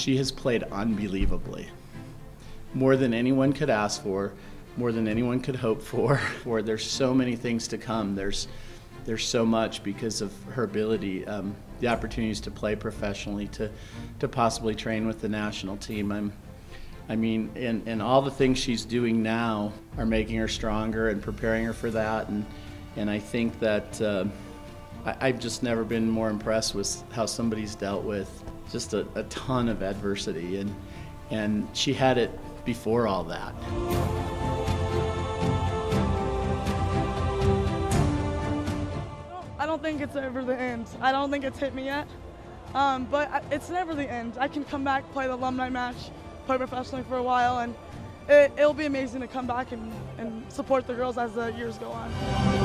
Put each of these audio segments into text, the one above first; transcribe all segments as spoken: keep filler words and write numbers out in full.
She has played unbelievably. More than anyone could ask for, more than anyone could hope for. For there's so many things to come. There's there's so much because of her ability, um, the opportunities to play professionally, to to possibly train with the national team. I'm, I mean, and, and all the things she's doing now are making her stronger and preparing her for that. And and I think that uh, I, I've just never been more impressed with how somebody's dealt with just a, a ton of adversity, and and she had it before all that. I don't think it's ever the end. I don't think it's hit me yet, um, but it's never the end. I can come back, play the alumni match, play professionally for a while, and it, it'll be amazing to come back and, and support the girls as the years go on.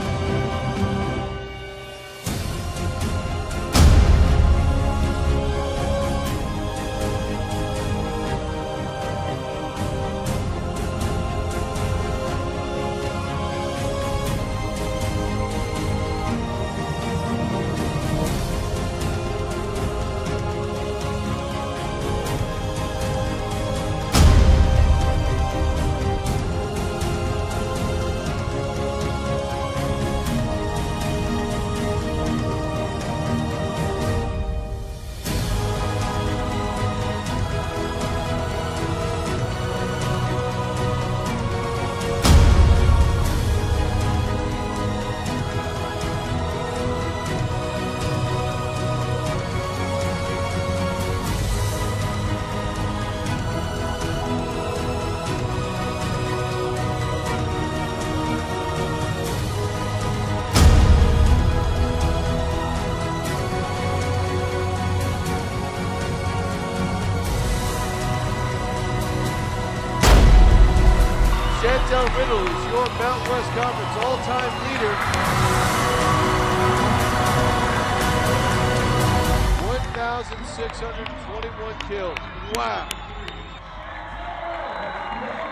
Chantale Riddle is your Mountain West Conference all-time leader. one thousand six hundred twenty-one kills. Wow.